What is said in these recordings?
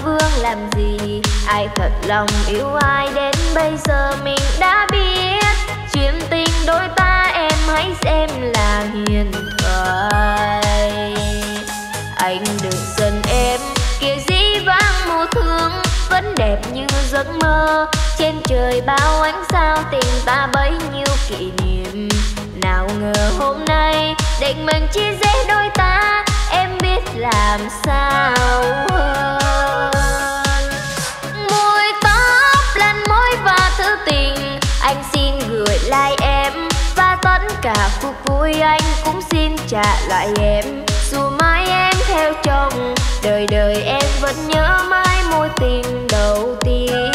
vương làm gì, ai thật lòng yêu ai đến bây giờ mình đã biết. Chuyện tình đôi ta em hãy xem là hiền thoại. Anh đừng giận em, kiểu dĩ vãng mùa thương vẫn đẹp như giấc mơ. Trên trời bao ánh sao tình ta bấy nhiêu kỷ niệm. Nào ngờ hôm nay định mình chia rẽ đôi ta, em biết làm sao hơn. Môi tóc lần môi và thứ tình anh xin gửi lại em, và tất cả phút vui anh cũng xin trả lại em. Dù mãi em theo chồng, đời đời em vẫn nhớ mãi mối tình đầu tiên.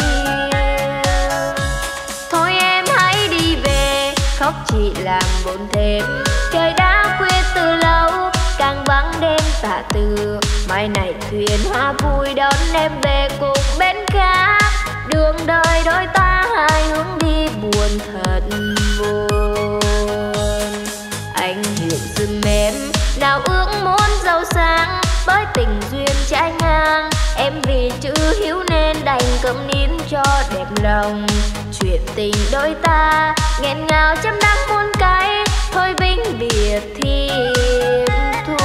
Thôi em hãy đi về, khóc chỉ làm buồn thêm. Trời đã khuya từ lâu, càng vắng đêm tả từ. Mai này thuyền hoa vui đón em về cùng bên khác. Đường đời đôi ta hai hướng đi buồn thật buồn. Anh hiểu giùm em, nào ước muốn giàu sang bởi tình duyên trái ngang. Em vì chữ hiếu nên đành câm nín cho đẹp lòng. Chuyện tình đôi ta nghẹn ngào trăm đắng muôn cái, thôi vĩnh biệt thiếp thu.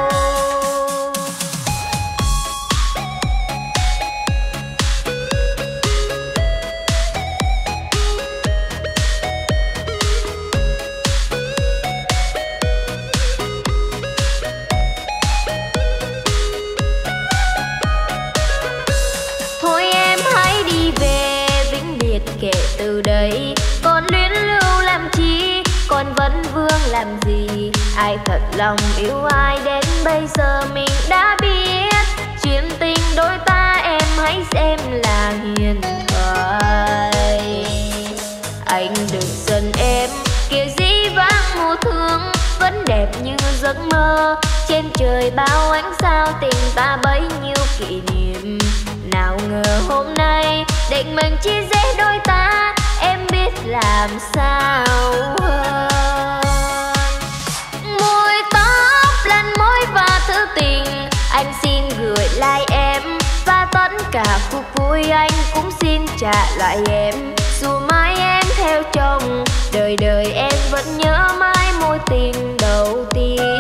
Từ đây còn luyến lưu làm chi, còn vấn vương làm gì, ai thật lòng yêu ai đến bây giờ mình đã biết. Chuyện tình đôi ta em hãy xem là hiền thoại. Anh đừng giận em, kiểu dĩ vãng mùa thương vẫn đẹp như giấc mơ. Trên trời bao ánh sao tình ta bấy nhiêu kỷ niệm. Nào ngờ hôm nay định mình chia rẽ đôi ta, em biết làm sao hơn. Môi tóc lần môi và thứ tình anh xin gửi lại em, và tất cả phút vui anh cũng xin trả lại em. Dù mãi em theo chồng, đời đời em vẫn nhớ mãi mối tình đầu tiên.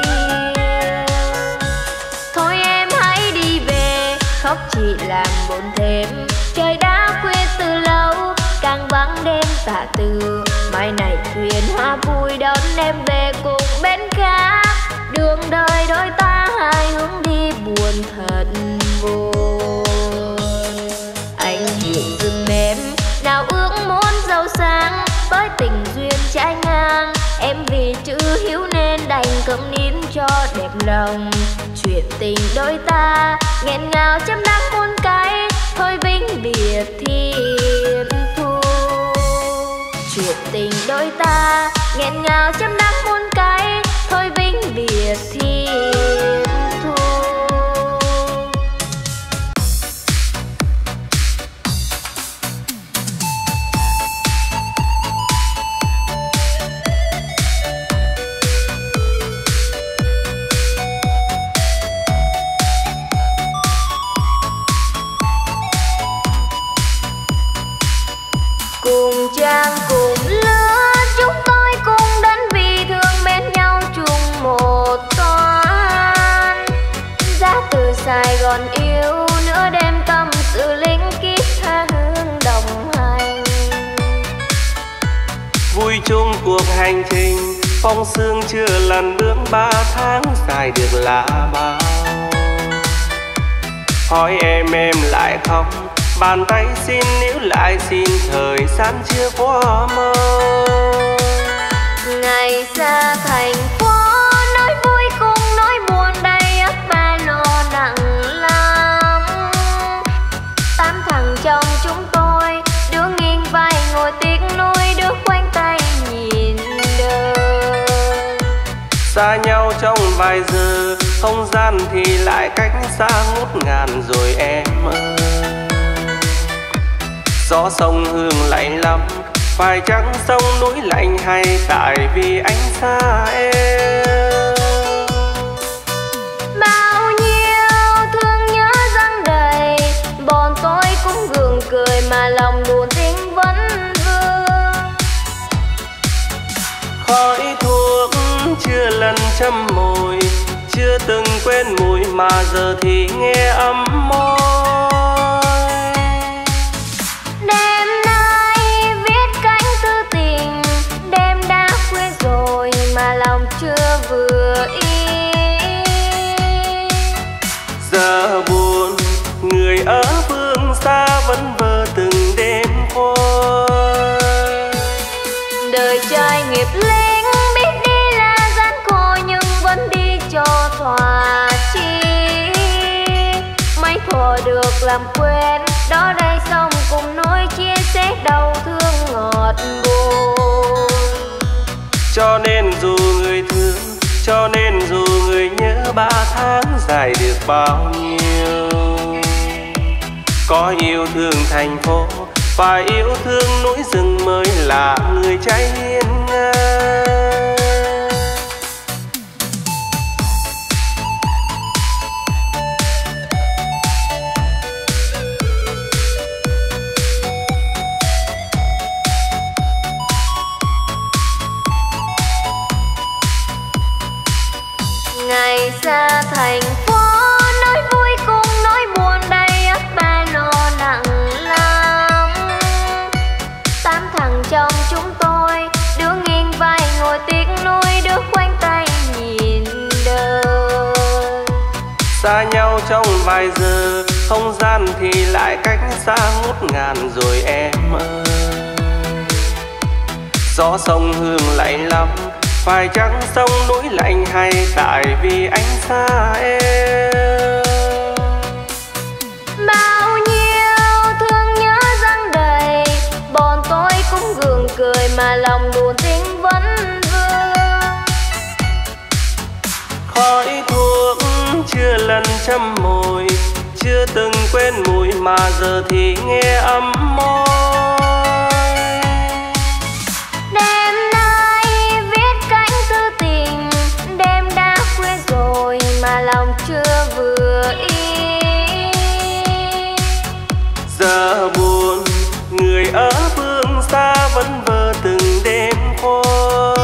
Thôi em hãy đi về, khóc chỉ làm buồn thêm. Trời đã khuya từ lâu, càng vắng đêm tả từ. Mai này thuyền hoa vui đón em về cùng bên khác. Đường đời đôi ta hai hướng đi buồn thật buồn. Anh hiểu giùm em, nào ước muốn giàu sang bởi tình duyên trái ngang. Em vì chữ hiếu nên đành câm nín cho đẹp lòng. Chuyện tình đôi ta nghẹn ngào trăm đắng muôn cái, thôi vĩnh biệt thiếp thu. Chuyện tình đôi ta nghẹn ngào trăm đắng muôn cái, thôi vĩnh biệt thiếp thu. Cùng trang cùng lứa chúng tôi cùng đến vì thương bên nhau chung một toán. Ra từ Sài Gòn yêu nửa đêm tâm sự lính kít tha hương đồng hành. Vui chung cuộc hành trình phong sương chưa lần bước 3 tháng dài được là bao. Hỏi em lại khóc, bàn tay xin níu lại xin thời gian chưa qua mơ. Ngày ra thành phố nói vui cùng nói buồn đầy ắp ba lo nặng lắm. 8 thằng trong chúng tôi đứa nghiêng vai ngồi tiếc nuối, đứa khoanh tay nhìn đời. Xa nhau trong vài giờ, không gian thì lại cách xa ngút ngàn rồi em ơi. Gió sông hương lạnh lắm, phải chăng sông núi lạnh hay tại vì anh xa em. Bao nhiêu thương nhớ dâng đầy, Khói thuốc chưa lần châm môi, chưa từng quên mùi mà giờ thì nghe ấm môi. Đêm nay viết cánh thư tình, đêm đã khuya rồi mà lòng chưa vừa ý. Giờ buồn người ở phương xa vẫn vơ từng đêm qua. Đời trai nghiệp lính biết đi là gian khổ nhưng vẫn đi cho thỏa chí. Mấy thuở được làm quên đó đây xong cùng nỗi chia sẻ đau thương ngọt buồn. Cho nên dù người thương, cho nên dù người nhớ 3 tháng dài được bao nhiêu. Có yêu thương thành phố, phải yêu thương núi rừng mới là người trái hiên ngang. Ngày xa thành phố, nói vui cùng nói buồn đầy ắp ba lo nặng lắm. 8 thằng trong chúng tôi, đứa nghiêng vai ngồi tiếc nuối, đứa khoanh tay nhìn đời. Xa nhau trong vài giờ, không gian thì lại cách xa ngút ngàn rồi em ơi. Gió sông hương lạnh lắm, phải chăng sông núi lạnh hay tại vì anh xa em. Bao nhiêu thương nhớ dâng đầy, bọn tôi cũng gượng cười mà lòng buồn tình vẫn vương. Khói thuốc chưa lần châm môi, chưa từng quên mùi mà giờ thì nghe ấm môi. Đêm nay viết cánh thư tình, đêm đã khuya rồi mà lòng chưa vừa ý. Giờ buồn người ở phương xa vẫn vơ từng đêm qua.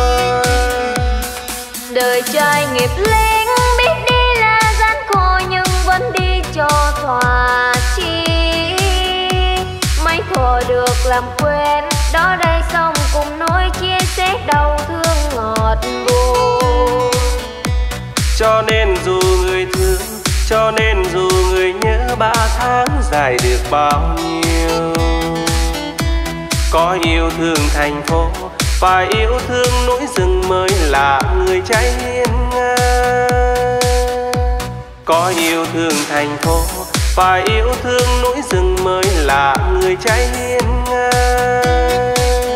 Đời trai nghiệp lính biết đi là gian khổ nhưng vẫn đi cho thỏa chí. Mấy thuở được làm quên đó đây xong cùng nỗi chia sẻ đau thương ngọt buồn. Cho nên dù người thương, cho nên dù người nhớ 3 tháng dài được bao nhiêu. Có yêu thương thành phố, phải yêu thương núi rừng mới là người trái hiên ngang. Có yêu thương thành phố, phải yêu thương núi rừng mới là người trái hiên ngang.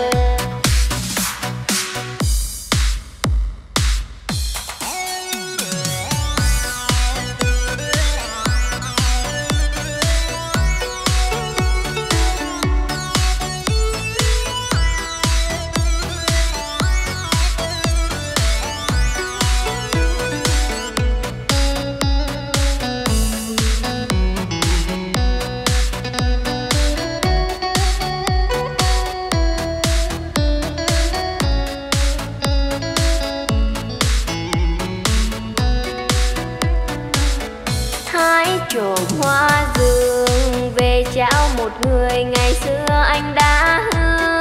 Trộm hoa rừng về trao một người ngày xưa anh đã hứa.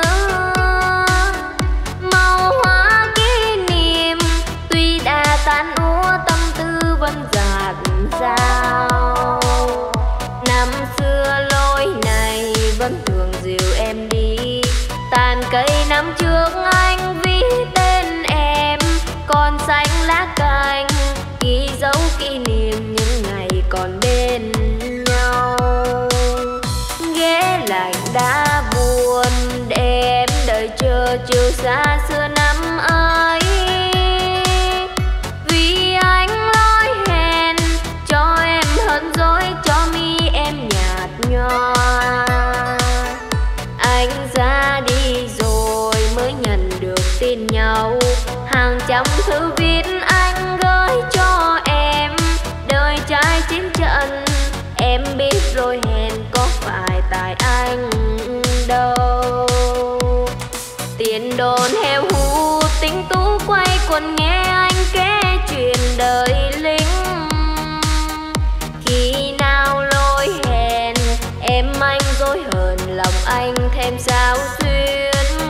Màu hoa kỷ niệm tuy đã tan úa tâm tư vẫn dạt dào. Năm xưa lối này vẫn thường dìu em đi, tàn cây năm trước anh viết tên em, còn xanh lá cành ghi dấu kỷ niệm những ngày còn bên nhau. Ghế lạnh đã buồn để em đợi chờ chiều xa xưa năm ấy. Vì anh lối hẹn cho em hờn dỗi, cho mi em nhạt nhòa. Anh ra đi rồi mới nhận được tin nhau, hàng trăm thư viết anh gửi cho em. Đời trai chiến trận em biết rồi, hẹn có phải tại anh đâu. Tiền đồn heo hút tính tú anh dối hờn lòng anh thêm sao xuyên.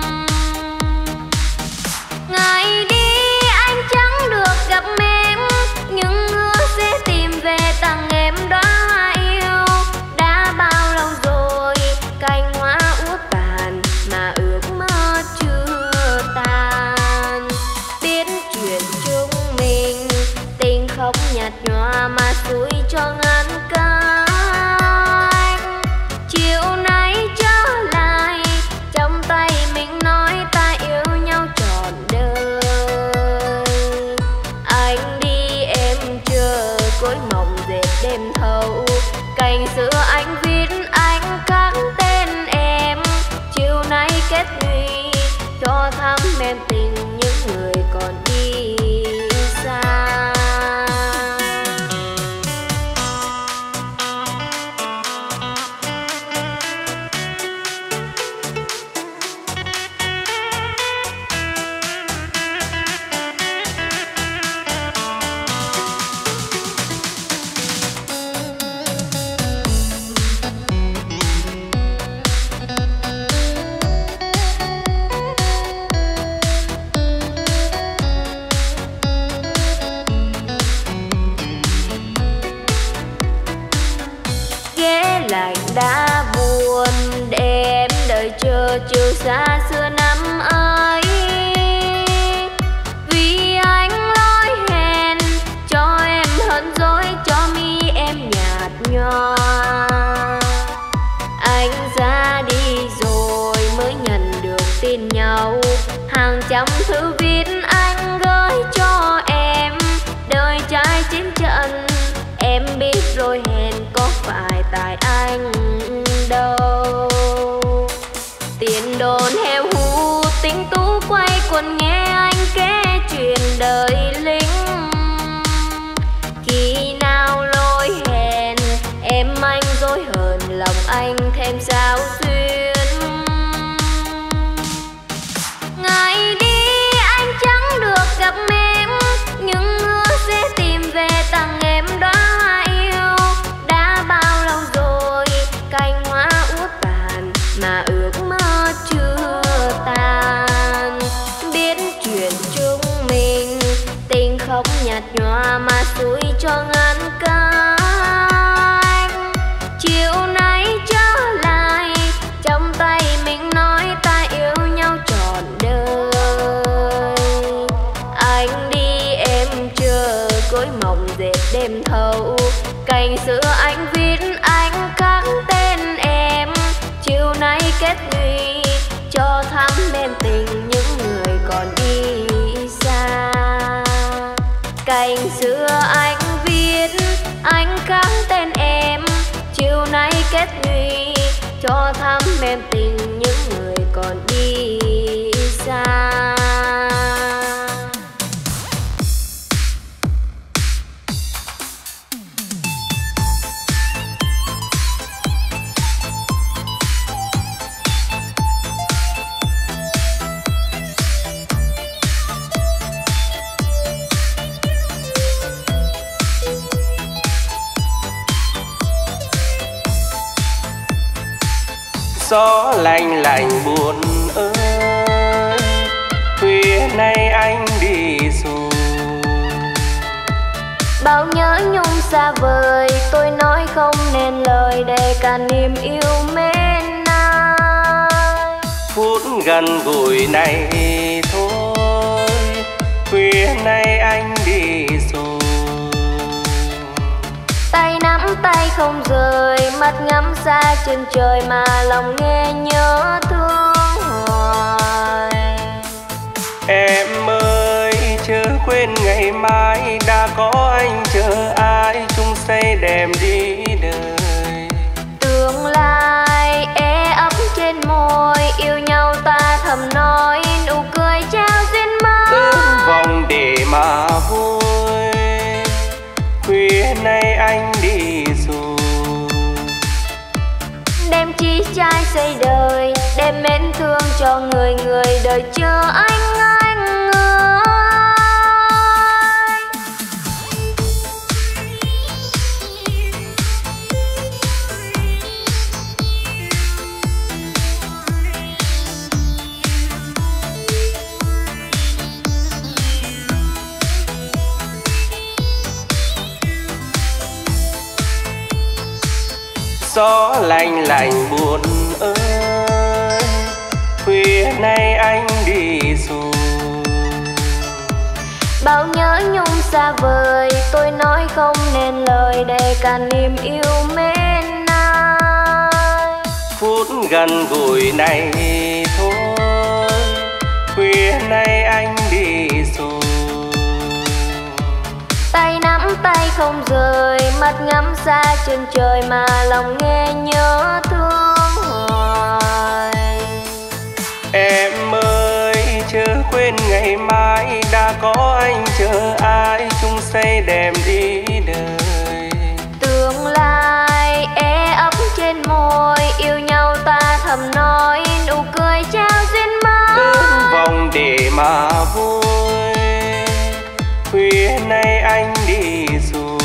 Ngày đi anh chẳng được gặp em, nhưng hứa sẽ tìm về tặng em đóa hoa yêu. Đã bao lâu rồi cành hoa úa tàn mà ước mơ chưa tàn. Biết chuyện chúng mình tình không nhạt nhòa mà xuôi cho ngăn cách. Chiều nay trở lại trong tay mình nói ta yêu nhau trọn đời. Anh đi em chờ cối mộng dệt đêm thâu, cành xưa anh viết anh khắc tên em. Chiều nay kết duy cho thắm em tình những người còn đi xa. Lạnh đã buồn để em đợi chờ chiều xa xưa năm ấy. Vì anh lỗi hẹn cho em hờn dỗi, cho mi em nhạt nhòa. Anh ra đi rồi mới nhận được tin nhau, hàng trăm thư viết anh gửi cho em. Đời trai chiến trận em biết rồi, hẹn có phải tại anh đâu. Tiền đồn heo hú tính tú quay quần nghe anh kể chuyện đời lính. Khi nào lỗi hẹn em anh dối hờn lòng anh thêm sao xuyên. Ngày đi anh chẳng được gặp em, nhưng hứa sẽ tìm về tặng em đóa hoa yêu. Đã bao lâu rồi cành hoa úa tàn mà ước mơ chưa tàn. Biết chuyện chúng mình tình không nhạt nhòa mà xuôi cho ngăn cách. Chiều nay trở lại trong tay mình nói ta yêu nhau trọn đời. Anh đi em chờ cối mộng dệt đêm thâu, cành xưa anh viết anh khắc tên em. Chiều nay kết duy cho thắm em tình những người còn đi xa. Cành xưa anh viết anh khắc tên em. Chiều nay kết duy cho thắm em tình những người còn đi xa. Gió lạnh lạnh buồn ơi, khuya nay anh đi rồi. Bao nhớ nhung xa vời tôi nói không nên lời để cả niềm yêu mến ai. Phút gần gũi này thôi, khuya nay anh đi rồi. Tay nắm tay không rời, mắt ngắm xa chân trời mà lòng nghe nhớ thương hoài. Em ơi chớ quên ngày mai đã có anh chờ ai chung say đêm đi đời. Tương lai ê ấp trên môi, yêu nhau ta thầm nói nụ cười trao duyên mới. Ước vòng để mà vui, khuya nay anh đi rồi. Đem chi trai xây đời, đem mến thương cho người người đời chờ anh ơi. Gió lạnh lạnh buồn ơi, khuya nay anh đi rồi. Bao nhớ nhung xa vời, tôi nói không nên lời để cả niềm yêu mến ai. Phút gần gũi này thôi, khuya nay anh đi rồi. Tay nắm tay không rời, mắt ngắm xa chân trời mà lòng nghe nhớ thương hoài. Em ơi chớ quên ngày mai, đã có anh chờ ai chung xây đẹp đi đời. Tương lai ấp trên môi, yêu nhau ta thầm nói, nụ cười trao duyên mới. Ước vòng để mà vui, khuya nay anh đi rồi.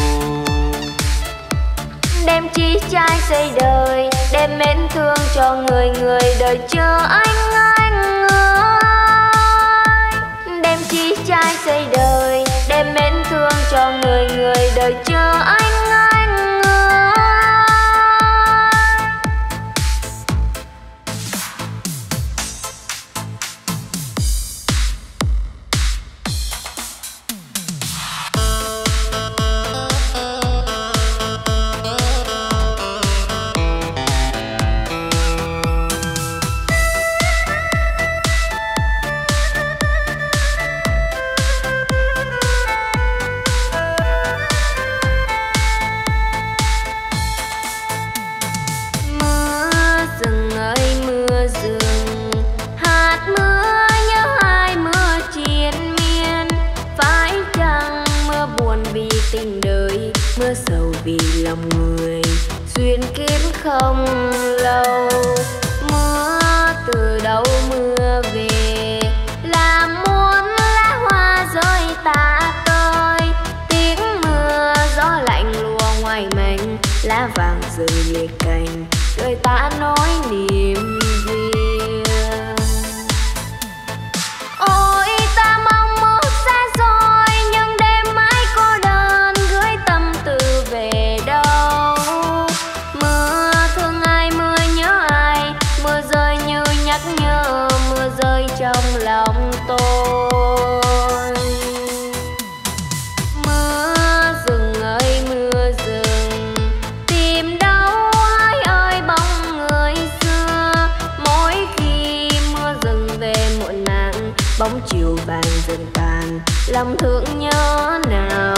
Đem chí trai xây đời, đem mến thương cho người người đời chờ anh ơi. Đem chí trai xây đời, đem mến thương cho người người đời chờ anh ơi. Mưa sầu vì lòng người, duyên kiếp không lâu. Mưa từ đâu mưa về, làm muốn lá hoa rơi tả tơi. Tiếng mưa gió lạnh lùa ngoài mảnh, lá vàng rơi liệt cành, người ta nói niềm riêng. Ôi ta mong ước xa rồi, nhưng đêm mãi cô đơn gửi tâm tư về đâu. Mưa thương ai, mưa nhớ ai, mưa rơi như nhắc nhớ, mưa rơi trong lòng tôi. Mưa rừng ơi mưa rừng, tìm đâu ai ơi bóng người xưa. Mỗi khi mưa rừng về muộn màng, bóng chiều vàng dần tàn, lòng thương nhớ nào.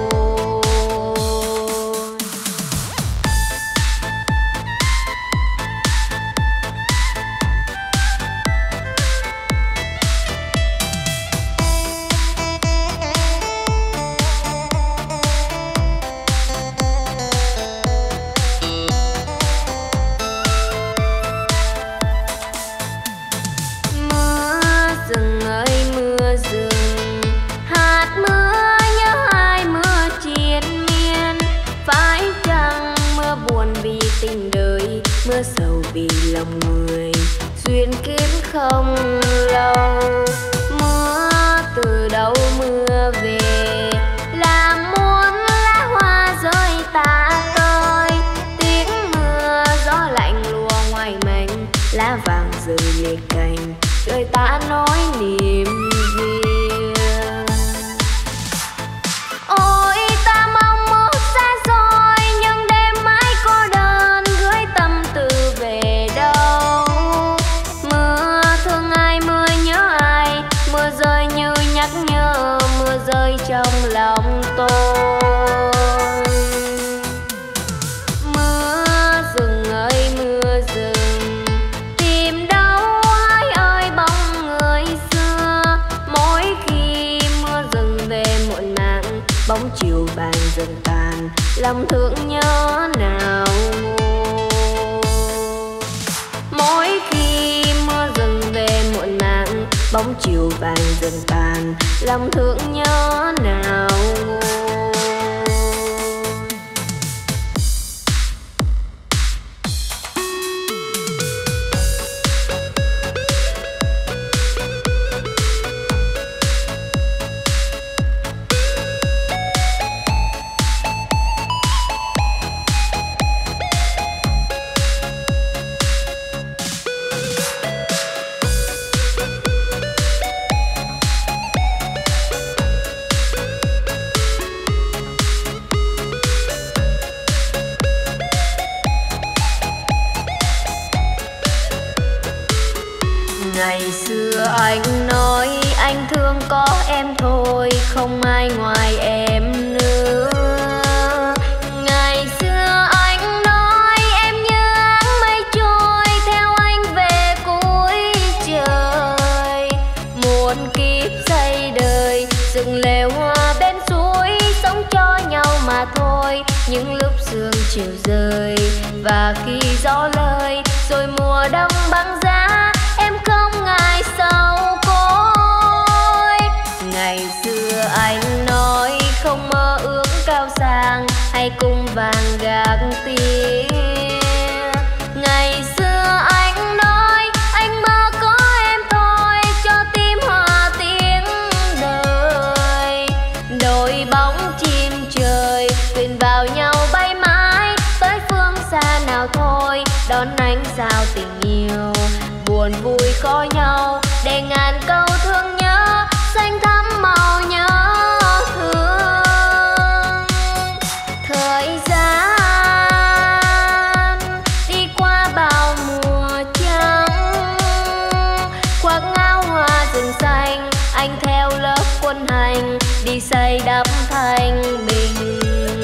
Mưa sầu vì lòng người, duyên kiếp không lâu. Mưa từ đâu mưa về, làm muốn lá hoa rơi tả tơi. Tiếng mưa gió lạnh lùa ngoài mảnh, lá vàng rơi liệt cành, người ta nói niềm riêng. Ôi ta mong ước xa rồi, nhưng đêm mãi cô đơn gửi tâm tư về đâu. Mưa thương ai, mưa nhớ ai, mưa rơi như nhắc nhớ, mưa rơi trong lòng tôi. Mưa rừng ơi mưa rừng, tìm đâu ai ơi bóng người xưa. Mỗi khi mưa rừng về muộn màng, bóng chiều vàng dần tàn, lòng thương nhớ nào. Mỗi khi mưa rừng về muộn màng, bóng chiều vàng dần tàn, lòng thương nhớ nào. Ngày xưa anh nói anh thương có em thôi, không ai ngoài em nữa. Ngày xưa anh nói em như áng mây trôi, theo anh về cuối trời. Muôn kiếp xây đời, dựng lều hoa bên suối, sống cho nhau mà thôi. Những lúc sương chiều rơi và khi gió lời, rồi mùa đông băng giá, em không ngại sầu côi. Ngày xưa anh nói không mơ ước cao sang, hay cung vàng gạc tia. Ngày xưa anh nói anh mơ có em thôi, cho tim hòa tiếng đời. Đôi bóng chim trời quyện vào nhau bay mãi, tới phương xa nào thôi đón ánh sao tình yêu. Buồn vui có nhau để ngàn câu thương nhớ, xanh thắm màu nhớ thương. Thời gian đi qua bao mùa trắng, khoác áo hoa rừng xanh, anh theo lớp quân hành đi xây đắp thanh bình.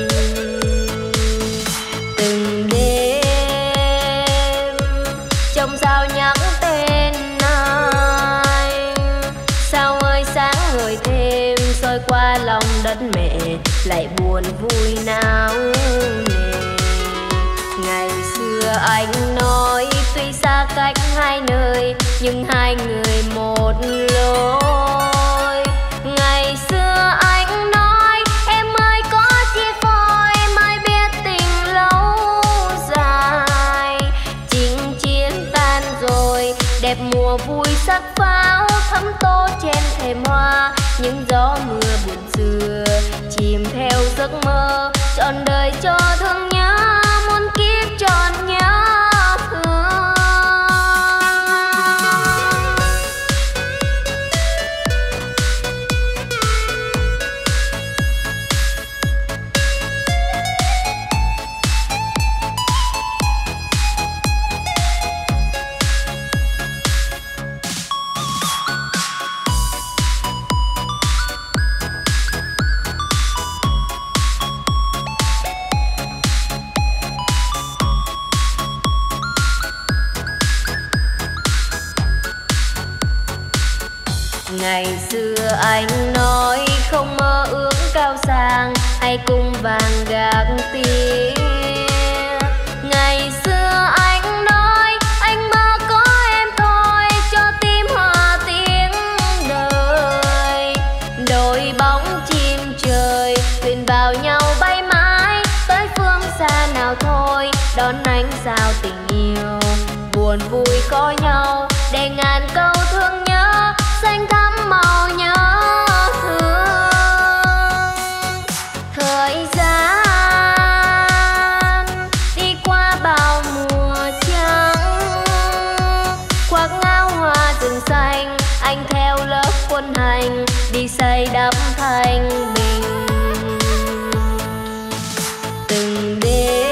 Từng đêm trong sao nhắc tên anh, sao ơi sáng ngời thêm, soi qua lòng đất mẹ lại buồn vui náo nề. Ngày xưa anh nói tuy xa cách hai nơi, nhưng hai người một lối. Ngày xưa anh nói em ơi có chia phôi, mai biết tình lâu dài. Chinh chiến tan rồi, đẹp mùa vui sắc pháo, thấm tô trên thềm hoa. Những gió mưa buồn xưa chìm theo giấc mơ, trọn đời cho thương nhớ, muôn kiếp trọn nhớ thương. Ngày xưa anh nói không mơ ước cao sang, hay cung vàng gạc tia. Ngày xưa anh nói anh mơ có em thôi, cho tim hòa tiếng đời. Đôi bóng chim trời quyện vào nhau bay mãi, tới phương xa nào thôi đón ánh sao tình yêu. Buồn vui có nhau để ngàn câu thương nhớ, xanh thắm màu nhớ thương. Thời gian đi qua bao mùa trắng, khoác áo hoa rừng xanh, anh theo lớp quân hành đi xây đắp thanh bình. Từng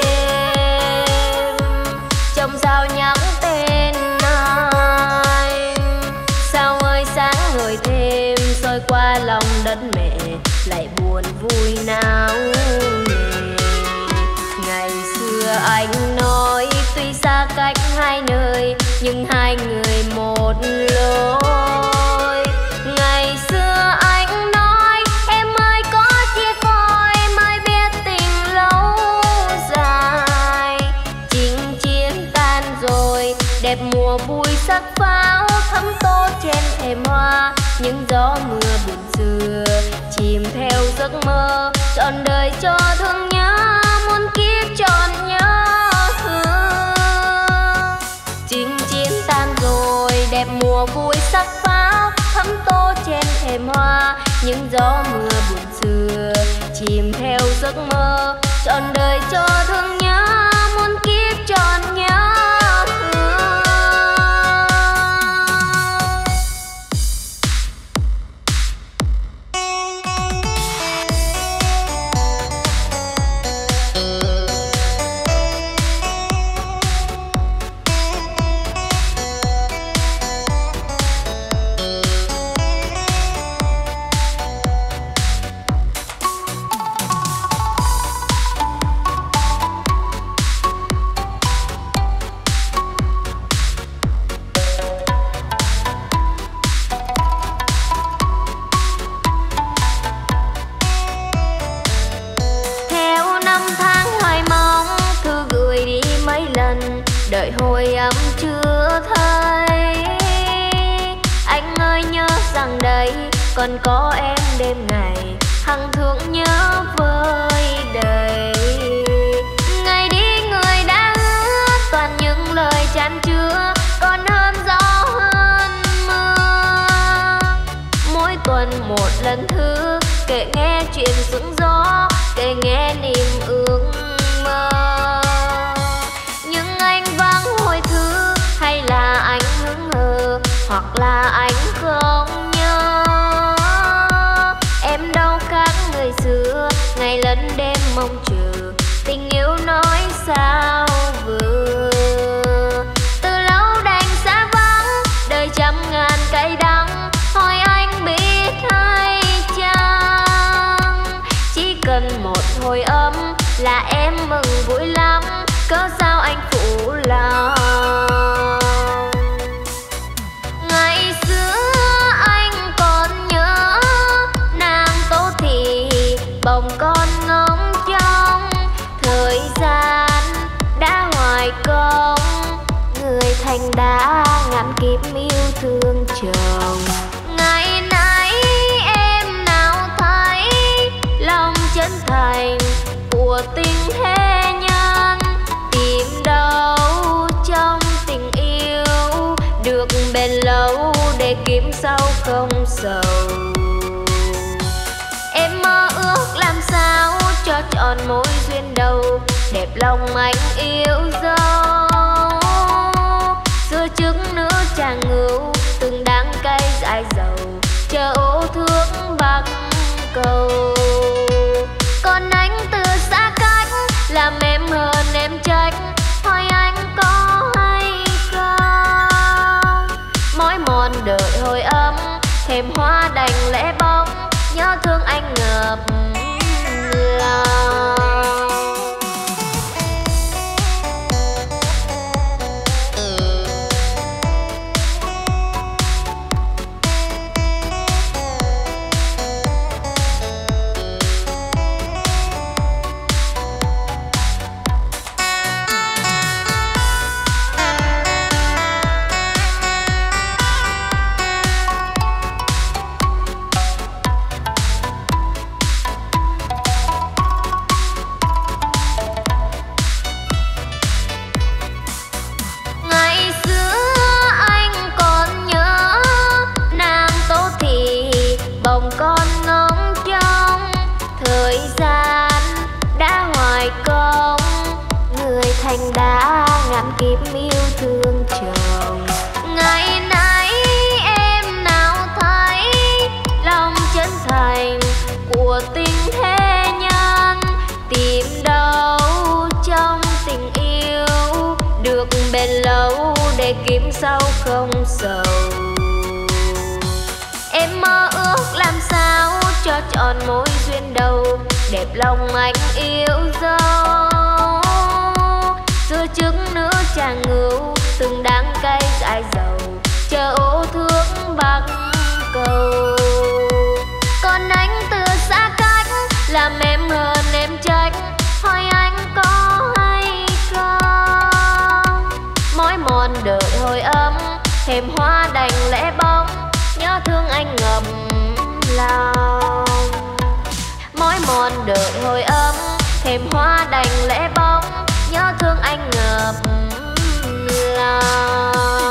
đêm trong sao nhắc tên anh, sao ơi sáng ngời thêm, soi qua lòng đất mẹ lại buồn vui náo nề. Ngày xưa anh nói tuy xa cách hai nơi, nhưng hai người một lối. Ngày xưa anh nói em ơi có chia phôi, mai biết tình lâu dài. Chinh chiến tan rồi, đẹp mùa vui sắc pháo, thấm tô trên thềm hoa. Những gió mưa buồn xưa chìm theo giấc mơ, trọn đời cho thương nhớ, muôn kiếp trọn nhớ thương. Chinh chiến tan rồi, đẹp mùa vui sắc pháo, thấm tô trên thềm hoa. Những gió mưa buồn xưa chìm theo giấc mơ, trọn đời cho thương nhớ, muôn kiếp trọn nhớ thương. đợi hồi ấm chưa thấy. Anh ơi nhớ rằng đây còn có em đêm ngày, hằng thương nhớ vơi đầy. Ngày đi người đã hứa toàn những lời chan chứa, còn hơn gió hơn mưa. Mỗi tuần một lần thứ kể nghe chuyện sóng gió, kể nghe niềm ước mơ. Nhưng anh vắng hồi thứ, hay là anh hững hờ, hoặc là anh không nhớ. Em đâu khác người xưa, ngày lẫn đêm mong chờ, tình yêu nói sao vừa. Từ lâu đành xa vắng, đời trăm ngàn cay đắng, hỏi anh biết hay chăng. Chỉ cần một hồi ấm là em mừng vui lắm, cớ sao anh phụ lòng. Ngày xưa anh còn nhớ nàng Tô Thị, bồng con ngóng trông. Thời gian đã hoài công, người thành đã ngàn kiếp yêu thương chồng. Ngày nay em nào thấy lòng chân thành của tình thế nhân, tìm đâu trong tình yêu được bền lâu để kiếm sau không sầu. Em mơ ước làm sao cho tròn mối duyên đầu, đẹp lòng anh yêu dấu. Xưa trước nữ tràng ngưu, từng đắng cay dại dầu, chờ ô thương bắc cầu. Còn anh từ xa cách, làm em hơn em trách, hỏi anh có hay không. Mỏi mòn đợi hồi ấm, thêm hoa đành lẽ bóng, nhớ thương anh ngập lòng. Đã ngàn kiếp yêu thương chồng. Ngày nay em nào thấy lòng chân thành của tình thế nhân, tìm đâu trong tình yêu được bền lâu để kiếm sau không sầu. Em mơ ước làm sao cho tròn mối duyên đầu, đẹp lòng anh yêu dấu. Xưa trước nữ tràng ngưu, từng đắng cay dại dầu, chờ ô thương bắc cầu. Còn anh từ xa cách, làm em hơn em trách, hỏi anh có hay không. Mỏi mòn đợi hồi ấm, thêm hoa đành lẽ bóng, nhớ thương anh ngập lòng. Mỏi mòn đợi hồi ấm, thêm hoa đành lẽ bóng, nhớ thương anh ngập lòng.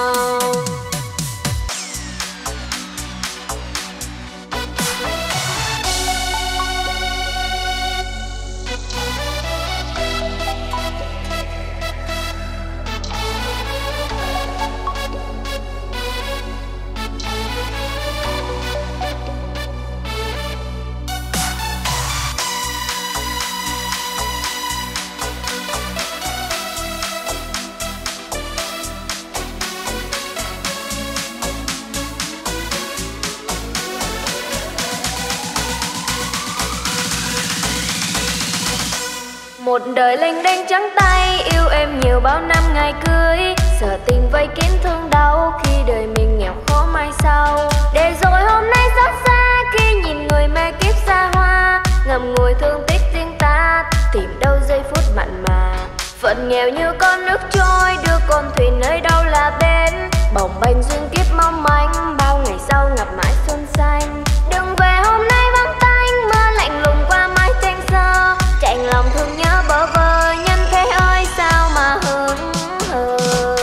Một đời lênh đênh trắng tay, yêu em nhiều bao năm ngày cưới, sợ tình vây kín thương đau khi đời mình nghèo khó mai sau. Để rồi hôm nay xót xa khi nhìn người mê kiếp xa hoa, ngậm ngùi thương tích riêng ta, tìm đâu giây phút mặn mà. Phận phận nghèo như con nước trôi, đưa con thuyền nơi đâu là bến. Bồng bềnh duyên kiếp mong manh, bao ngày sau ngập mãi xuân xanh. Đừng về hôm nay vắng tanh, mưa lạnh lùng qua mái tranh sơ. Chạnh lòng thương nhớ bơ vơ, nhân thế ơi sao mà hững hờ.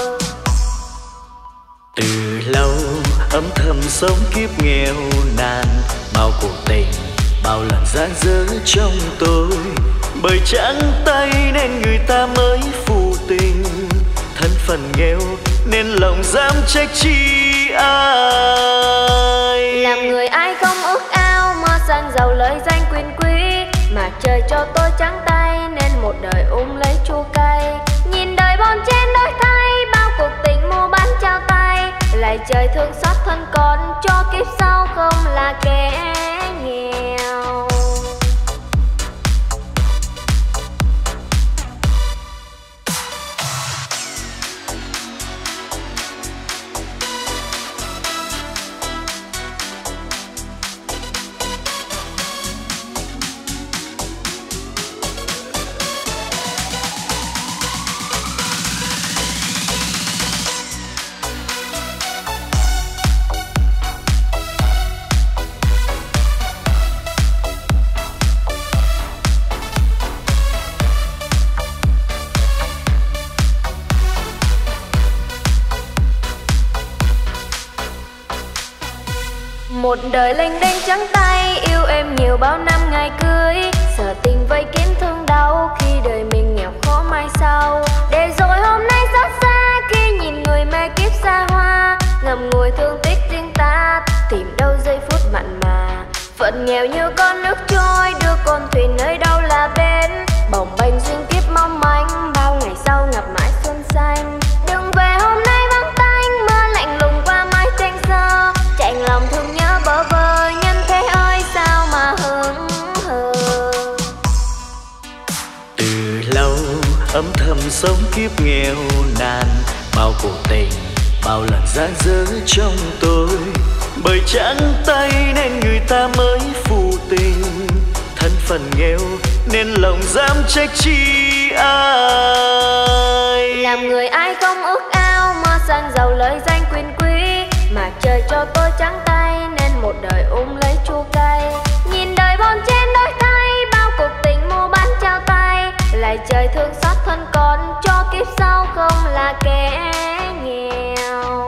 Từ lâu âm thầm sống kiếp nghèo nàn, bao cuộc tình bao lần gian dở trong tôi. Bởi trắng tay nên người ta mới phụ tình, thân phận nghèo nên lòng dám trách chi ai. Làm người ai không ước ao, mơ sang giàu lời danh quyền quý. Mà trời cho tôi trắng tay nên một đời lấy chua cay. Nhìn đời bon chen đổi thay, bao cuộc tình mua bán trao tay. Lại trời thương xót thân con, cho kiếp sau không là kẻ nghèo. Một đời lênh đênh trắng tay, yêu em nhiều bao năm ngày cưới. Sợ tình vây kín thương đau, khi đời mình nghèo khó mai sau. Để rồi hôm nay xót xa, khi nhìn người mê kiếp xa hoa. Ngậm ngùi thương tiếc riêng ta, tìm đâu giây phút mặn mà. Phận nghèo như con nước trôi, đưa con thuyền nơi đâu là bến. Bồng bềnh duyên kiếp mong manh, bao ngày sau ngập mãi xuân xanh. Đừng về hôm nay vắng tanh, mưa lạnh lùng qua mái tranh sơ. Chạnh lòng thương nhớ bơ vơ, nhân thế ơi sao mà hững hờ. Từ lâu âm thầm sống kiếp nghèo nàn, bao cuộc tình bao lần gian dở trong tôi. Bởi trắng tay nên người ta mới phụ tình, thân phận nghèo nên lòng dám trách chi ai. Làm người ai không ước ao, mơ sang giàu lời danh quyền quý. Mà trời cho tôi trắng tay nên một đời lấy chua cay. Nhìn đời bon chen đổi thay, bao cuộc tình mua bán trao tay. Lại trời thương xót thân con, cho kiếp sau không là kẻ nghèo.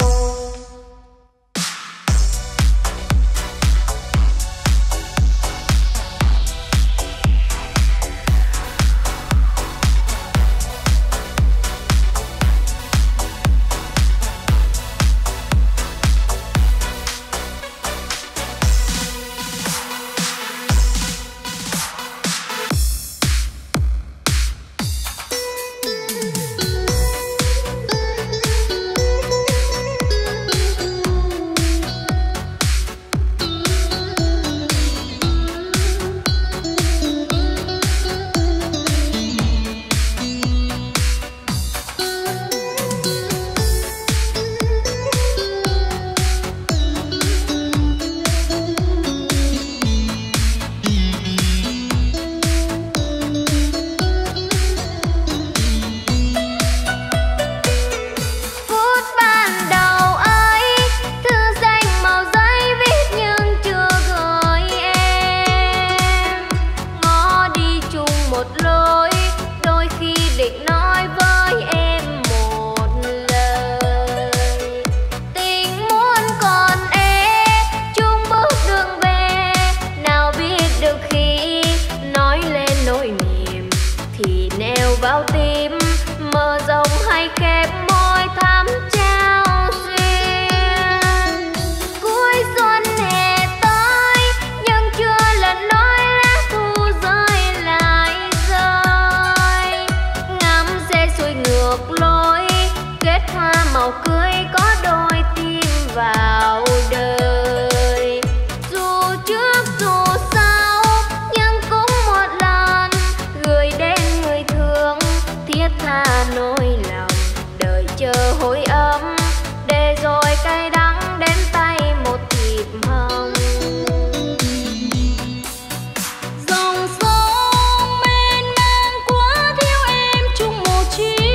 Dòng sông mênh mang quá thiếu em chung một chiếc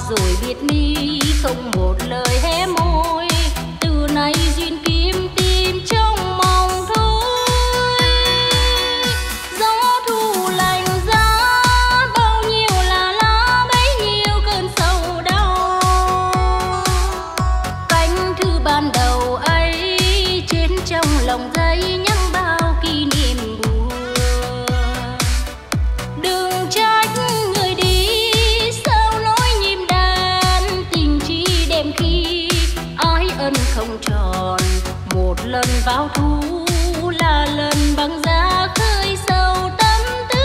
rồi biệt ly không một lời hé môi. Từ nay duyên kiếm tìm trong mong thôi. Gió thu lạnh giá bao nhiêu là lá bấy nhiêu cơn sầu đau. Cánh thư ban đầu ấy trên trong lòng giấy nhắc bao kỷ niệm buồn. Đừng trách người đi sao nỗi nhịp đàn tình chỉ đêm khi ái ân không tròn. Một lần vào thu là lần băng giá khơi sâu tâm tư.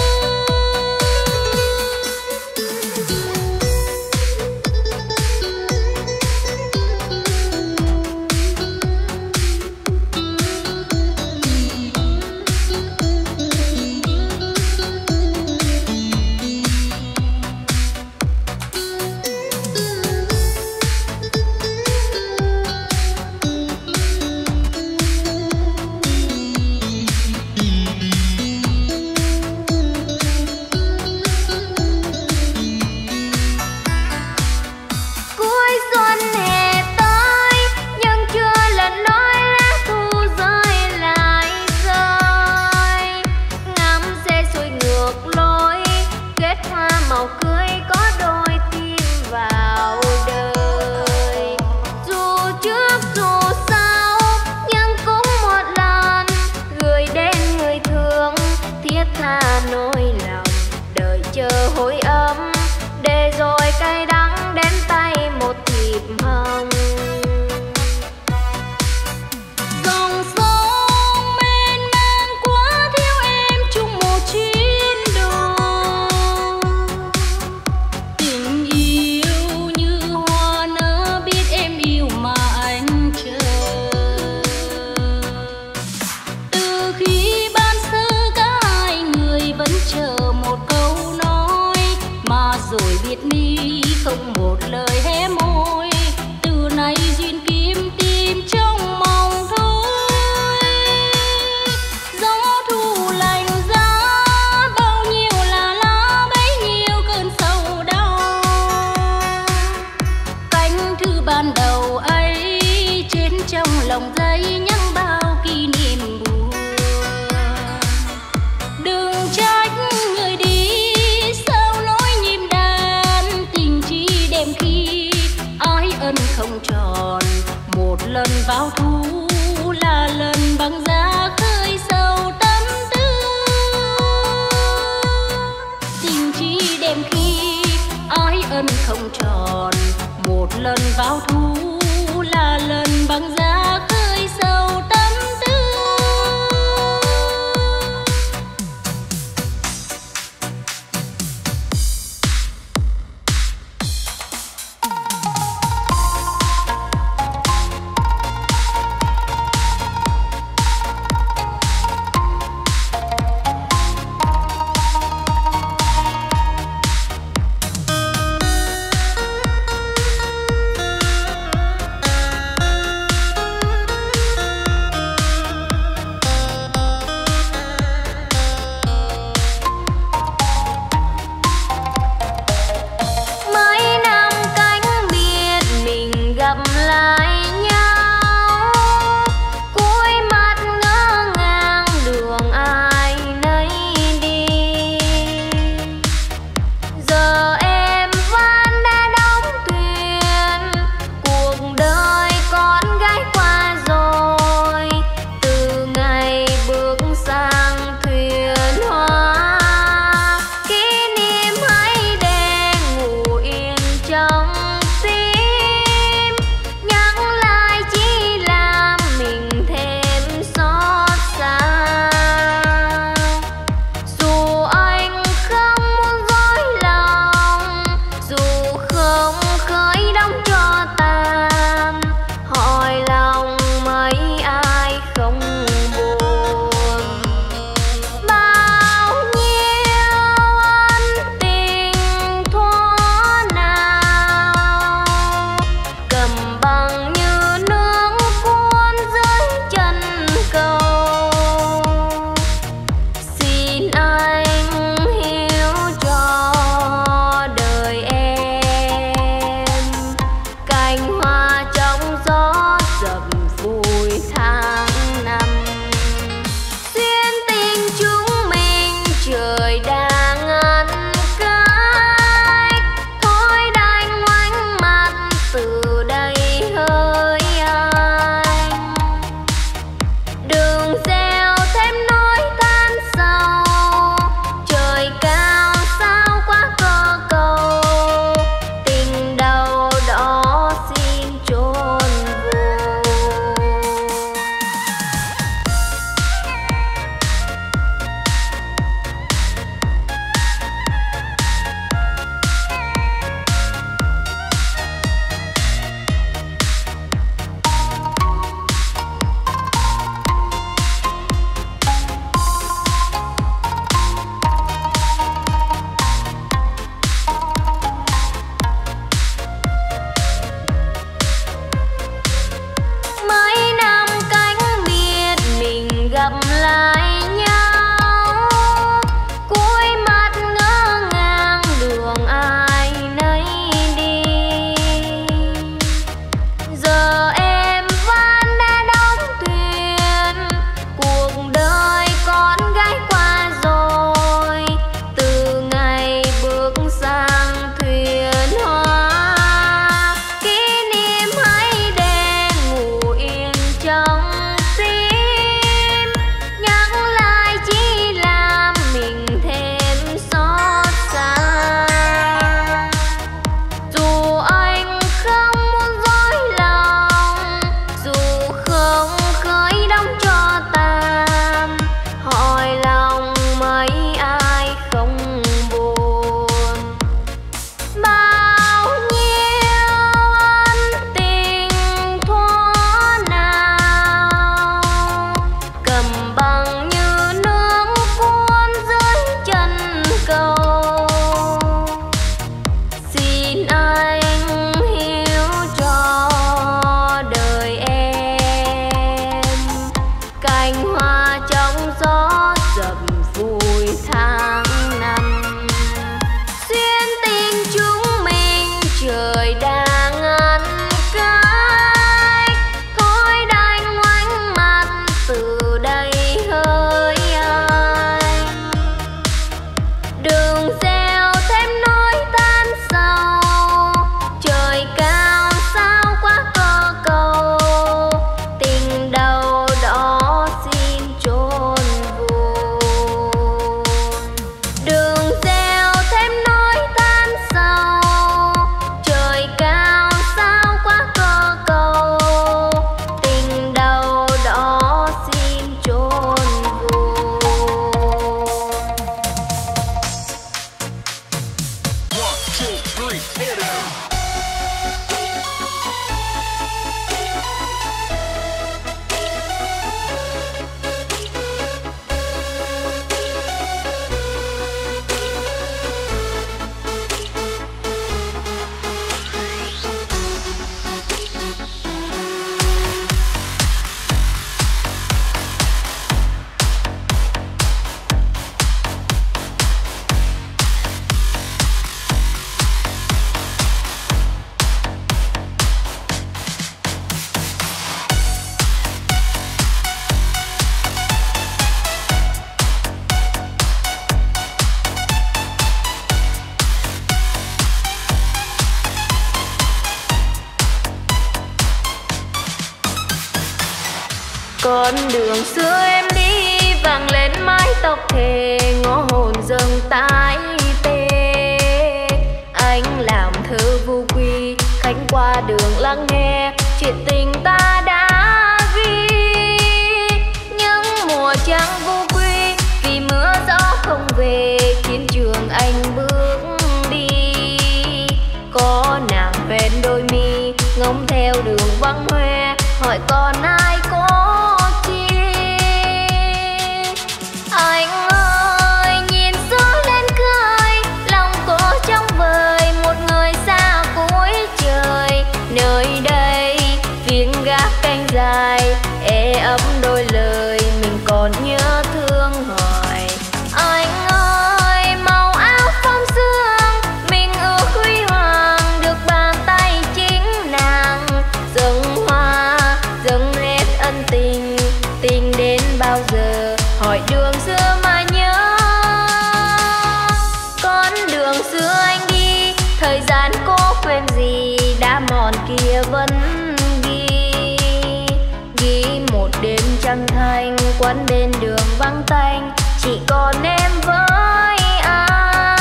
Cuối xuân hè tới nhưng chưa lần nói lá thu rơi lại rơi. Ngắm xe xuôi ngược lối kết hoa màu cưới có đôi tim vào đời. Dù trước dù sau nhưng cũng một lần gửi đến người thương thiết tha nỗi lòng. Đợi chờ hồi ấm để rồi cay đắng đến tay một thiệp hồng. Dòng sông mênh mang quá thiếu em chung một chuyến đường. Tình yêu như hoa nở biết em yêu mà anh chờ. Từ khi ban sơ cả hai người vẫn chờ một câu nói. Mà rồi biệt ly không một lời hé môi. Từ nay duyên kiếm tìm trong mong thôi. Gió thu lạnh giá bao nhiêu là lá bấy nhiêu cơn sầu đau. Cánh thư ban đầu ấy trên trong lòng giấy nhắc bao kỷ niệm buồn. Đừng trách người đi sao nỗi nhịp đàn tình chỉ đêm khi ái ân không tròn. Một lần vào thu là lần băng giá khơi sâu tâm tư. Tình chỉ đêm khi ái ân không tròn. Một lần vào thu là lần băng giá khơi sâu tâm tư. Con đường xưa em đi vàng lên mái tóc thề, ngõ hồn dâng tái tê. Anh làm thơ vô quy, khách qua đường lắng nghe chuyện tình ta đã ghi. Những mùa trăng vô quy vì mưa gió không về, chiến trường anh bước đi. Có nàng ven đôi mi ngóng theo đường vắng hoe, hỏi còn ai có chi. Anh ơi nhìn gió lên khơi, lòng cô trong vời một người xa cuối trời. Nơi đây phiên gác canh dài, ê ấm đôi lời mình còn nhớ thương hỏi. Anh ơi màu áo phong sương, mình ước huy hoàng được bàn tay chính nàng. Dâng hoa dâng nét ân tình, tình đến bao giờ hỏi đường xưa mà nhớ. Con đường xưa anh đi, thời gian cố quên gì, đã mòn kia vẫn ghi. Ghi một đêm trăng thanh, quán bên đường vắng tanh, chỉ còn em với ai.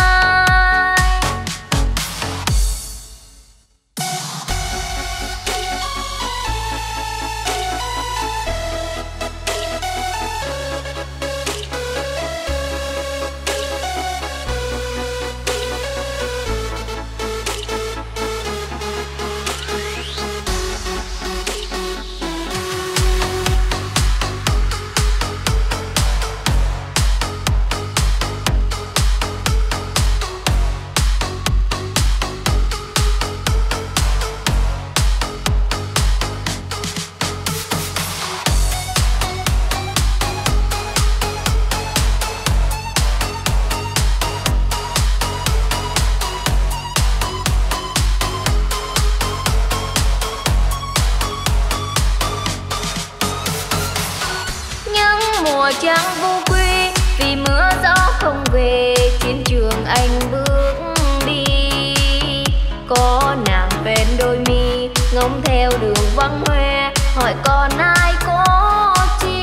Mùa trăng vô quy vì mưa gió không về, chiến trường anh bước đi. Có nàng ven đôi mi ngóng theo đường vắng hoe, hỏi còn ai có chi.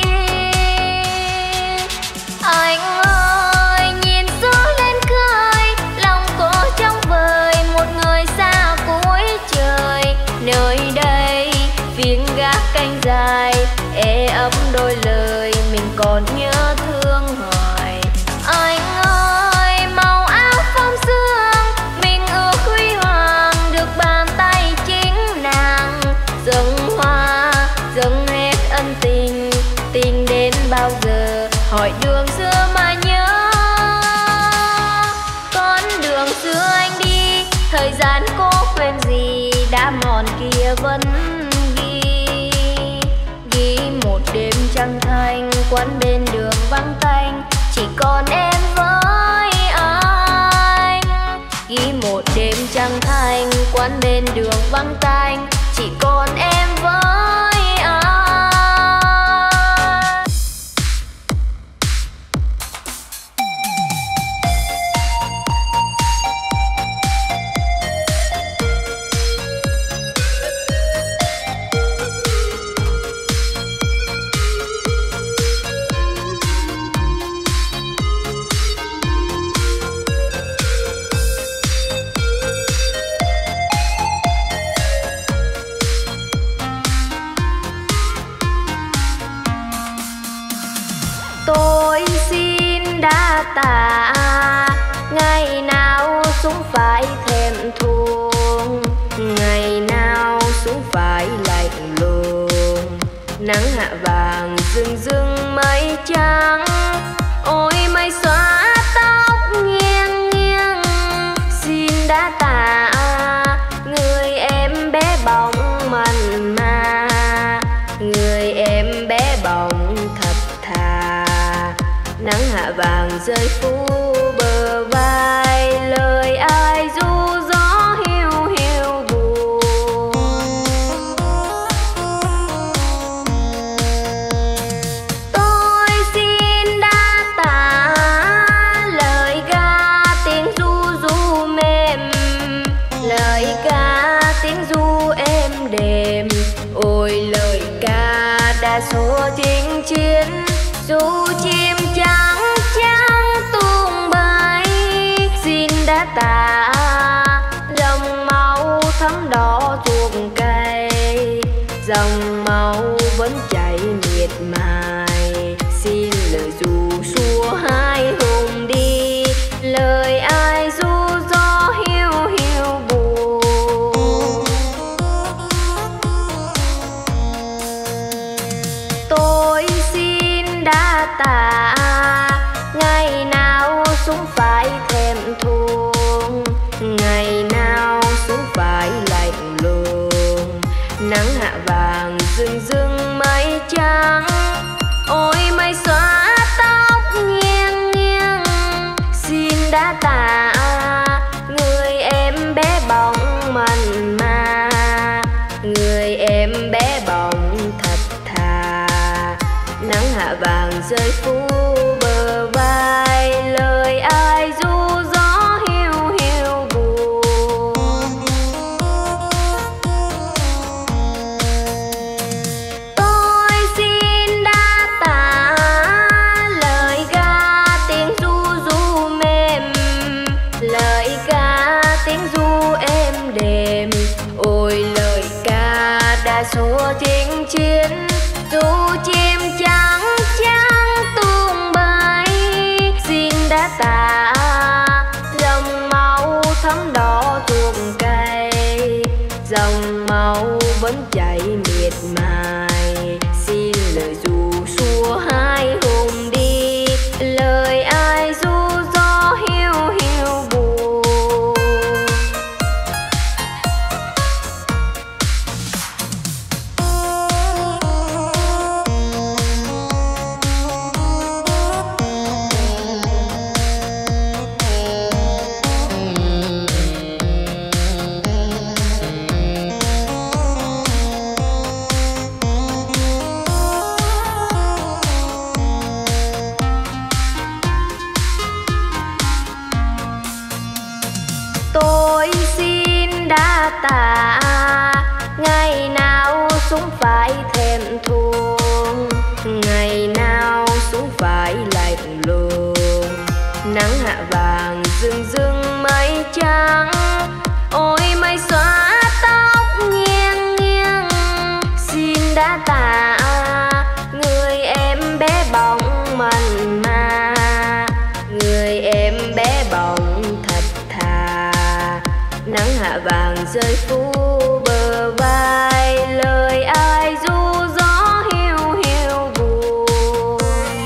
Anh ơi nhìn gió lên khơi, lòng cô trong vời một người xa cuối trời. Nơi đây phiên gác canh dài, ê ấm đôi lời mình còn nhớ thương hỏi. Anh ơi màu áo phong sương, mình ước huy hoàng được bàn tay chính nàng. Dâng hoa dâng hết ân tình, tình đến bao giờ hỏi đường xưa mà nhớ. Con đường xưa anh đi, thời gian cố quên gì, đã mòn kia vẫn ghi một đêm trăng thanh, quán bên đường vắng tanh, chỉ còn em với anh. Ghi một đêm trăng thanh, quán bên đường vắng tanh, chỉ còn em với anh. Tôi xin đa tạ, ngày nào xuống phải thèm thuồng, ngày nào xuống phải lạnh lùng. Nắng hạ vàng rừng rừng mây trắng, ôi mây xóa tóc nghiêng nghiêng. Xin đa tạ người em bé bỏng mặn mà, người em bé bỏng thật thà. Nắng hạ vàng rơi phủ bờ vai, lời ai ru gió hiu hiu buồn. Tôi xin đa tạ lời ca tiếng ru ru mềm, lời ca tiếng ru êm đềm. Ôi lời ca đã đã số chinh chiến, dù chim trắng trắng tung bay. Xin đã tạ dòng máu thấm đỏ ruộng cây, dòng máu vẫn chảy miệt mài. Xin lời ru xua hai hùng đi, lời ai ru gió hiu hiu buồn. Tôi xin đã tạ ngày nào súng phải thèm thuồng, ngày nào súng phải lạnh lùng. Nắng hạ vàng rừng rừng mây trắng, ôi mây xóa tóc nghiêng nghiêng. Xin đã tạ người em bé bỏng mặn mà, người em bé bỏng thật thà. Nắng hạ vàng rơi phủ bờ vai, lời ai ru gió hiu hiu buồn. Tôi xin đã tạ lời ca tiếng ru ru mềm, lời ca tiếng ru êm đềm. Ôi lời ca đã số chinh chiến, dù chim trắng trắng tung bay. Xin đã tạ dòng máu thấm đỏ ruộng cây, dòng máu vẫn chảy miệt mài. Xin lời ru xua hai hùng đi, lời ai ru gió hiu hiu buồn. Tôi xin đã tạ ngày nào súng phải thèm thuồng, ngày nào súng phải lạnh lùng. Nắng hạ vàng rừng rừng mây trắng, ôi mây xóa tóc nghiêng nghiêng. Xin đã tạ người em bé bỏng mặn mà, người em bé bỏng thật thà. Nắng hạ vàng rơi phủ bờ vai, lời ai ru gió hiu hiu buồn.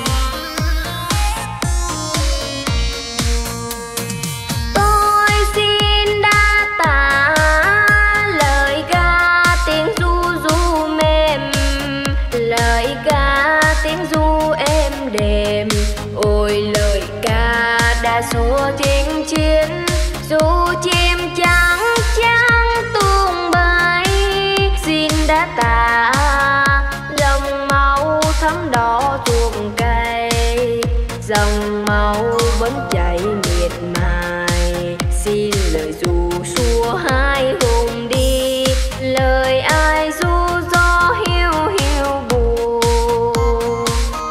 Tôi xin đã tạ lời ca tiếng ru ru mềm, lời ca tiếng ru êm đềm. Ôi lời ca đã số chinh chiến, dù chim trắng trắng tung bay. Xin đã tạ dòng máu thấm đỏ ruộng cây, dòng máu vẫn chảy miệt mài. Xin lời ru xua hai hùng đi, lời ai ru gió hiu hiu buồn.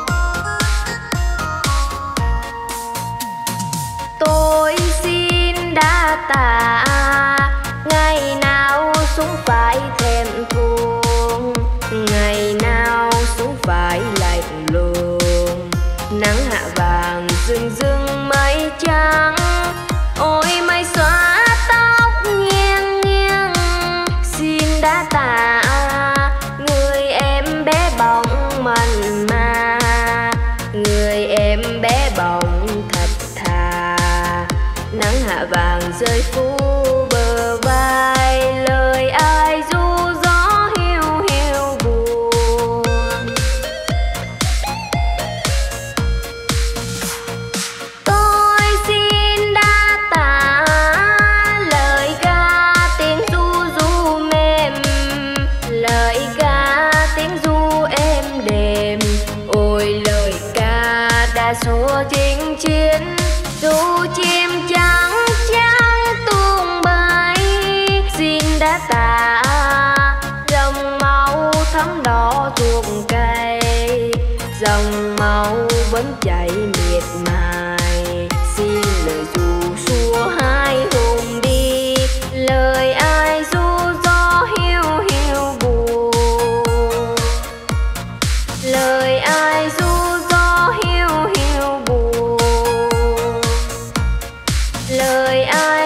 Tôi xin đã tạ ngày nào súng phải thèm thuồng, ngày nào súng phải lạnh lùng. Nắng hạ vàng rừng rừng mây trắng, ôi mây xóa tóc nghiêng nghiêng. Xin đã tạ người em bé bỏng mặn mà, người em bé bỏng thật thà. Nắng hạ vàng rơi phủ bờ vai, lời ai ru gió hiu hiu buồn. Tôi xin đã tạ lời ca tiếng ru ru mềm, lời ca tiếng ru êm đềm. Ôi lời ca đã số chinh chiến, dù chim trắng trắng tung bay. Xin đã tạ dòng máu thấm đỏ ruộng cây, chạy miệt mài. Xin lời ru xua hai hùng đi, lời ai ru gió hiu hiu buồn. Lời ai ru gió hiu hiu buồn. Lời ai